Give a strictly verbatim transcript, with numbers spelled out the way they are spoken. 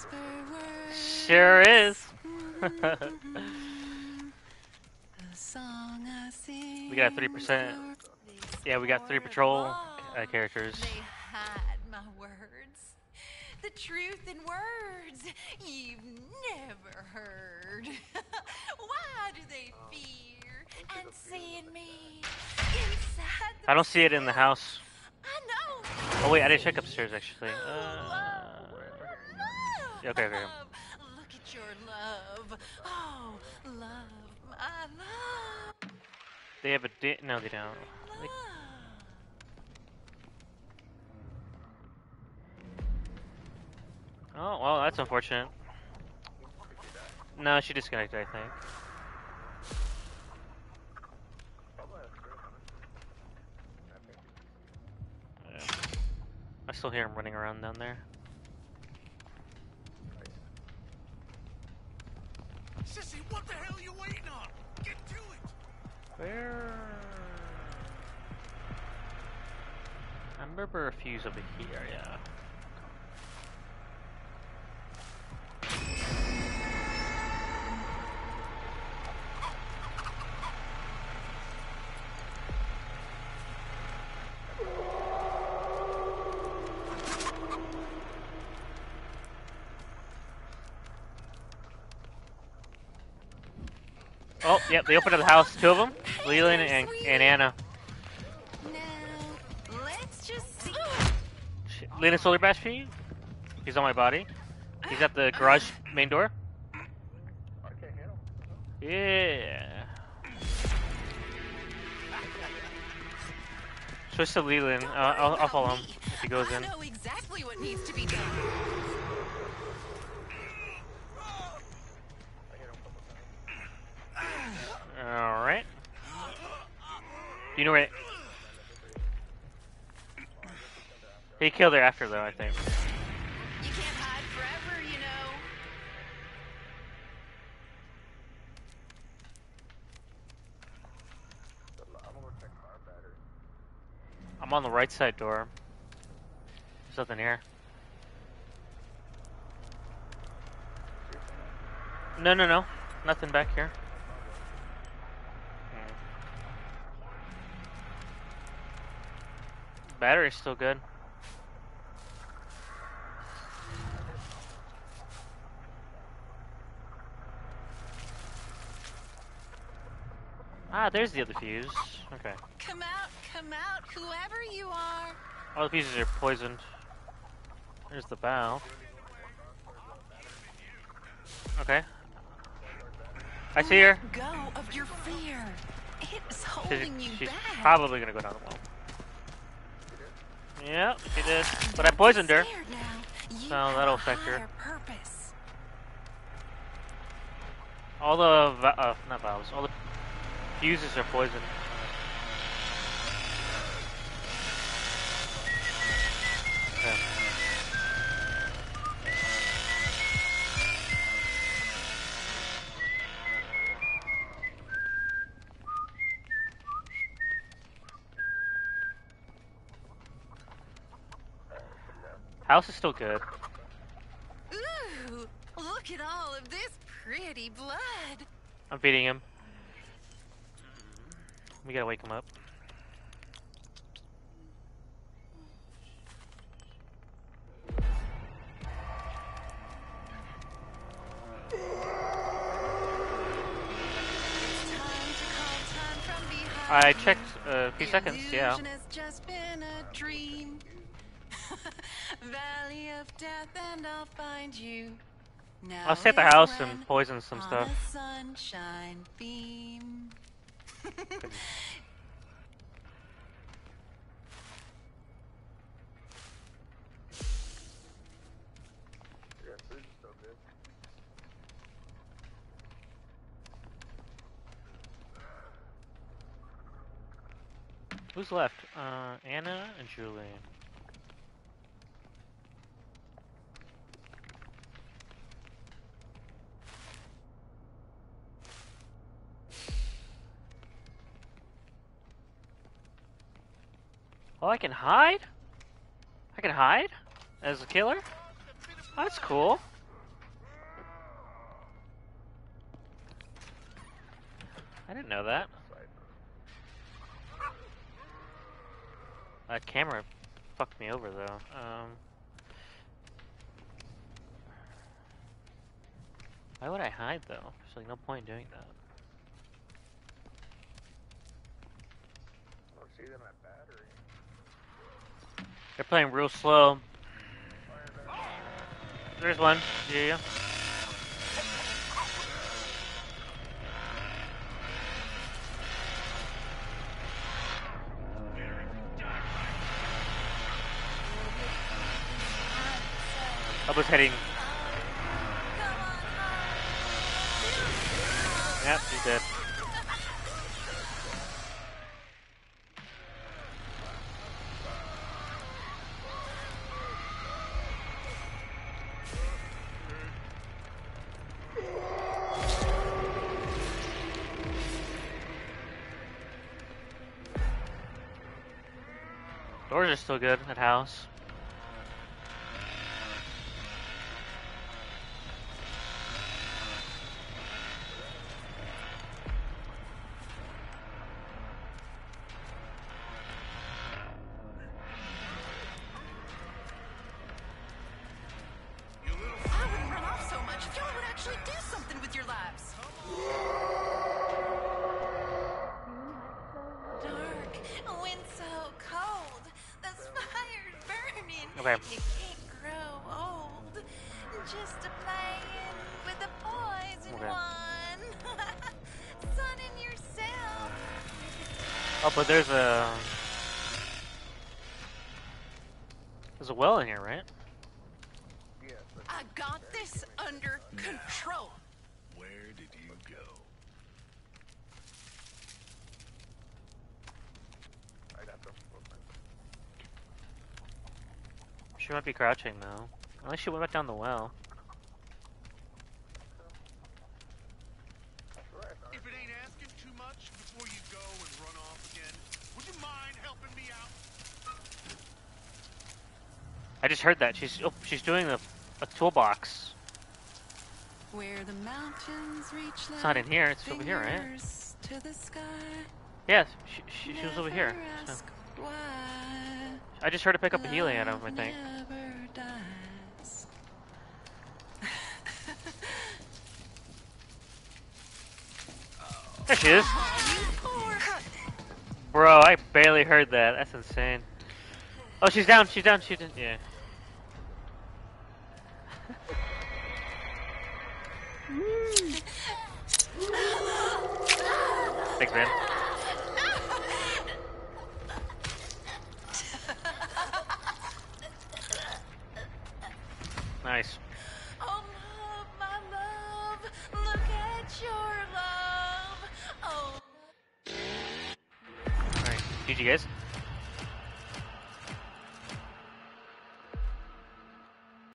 Sure is. We got three percent. Yeah, we got three patrol uh, characters. They hide my words. The truth in words you've never heard. Why do they fear and see in me inside I don't see it in the themselves? house. I know. Oh wait, I didn't check upstairs actually. Uh, Love, love. okay, okay. Look at your love. Oh, love, my love. They have a di- no, they don't. They oh well, that's unfortunate. No, she disconnected, I think. Yeah. I still hear him running around down there. Sissy, what the hell are you waiting on? Get to it! Where? I remember a fuse over here, yeah. Oh, yep, they opened up the house, two of them, Leland and, and Anna. Now, let's just see. Leland Solar Bash for you? He's on my body. He's at the garage main door. Yeah. Switch to Leland. Uh, I'll, I'll follow him if he goes in. I know exactly what needs to be done. Alright. You know where... He killed her after though, I think. You can't hide forever, you know. I'm on the right side door. There's nothing here. No, no, no. Nothing back here. Battery's still good. Ah, there's the other fuse. Okay. Come out, come out, whoever you are. All the fuses are poisoned. There's the bow. Okay. I see her. Let go of your fear. It is She's, holding you she's back. probably gonna go down the well. Yeah, she did. But I poisoned her. So that'll affect her. Purpose. All the, uh, not valves, all the fuses are poisoned. Okay. House is still good. Ooh, look at all of this pretty blood. I'm feeding him. We gotta wake him up. I checked a few seconds, yeah. Has just been a dream. Valley of death, and I'll find you. Now I'll stay at the house and poison some stuff. Sunshine beam. Who's left? Uh, Anna and Julie. Oh, I can hide? I can hide? As a killer? Oh, that's cool. I didn't know that. That camera fucked me over though. Um, why would I hide though? There's like no point in doing that. They're playing real slow. There's one. Yeah, yeah. I was heading. Yep, she's dead. Doors are still good at house. Okay. You can't grow old just a playing with the poison Okay. one. Sunning yourself. Oh, but there's a there's a well in here, right? I got this under control. Where did you go? She might be crouching though. Unless she went back down the well. If it ain't asking too much before you go and run off again, would you mind helping me out? I just heard that. She's oh, she's doing a, a toolbox. Where the mountains reach It's not in here. It's over here, right? fingers to the sky. Yeah, she, she, she was over here. Never So. ask why. I just heard her pick up a healing item, I think. Never dies. There she is. Oh, you poor. Bro, I barely heard that. That's insane. Oh, she's down. She's down. She didn't. Yeah. Thanks, man. Nice. Oh, love, my love, look at your love. Oh. Alright. G G, guys.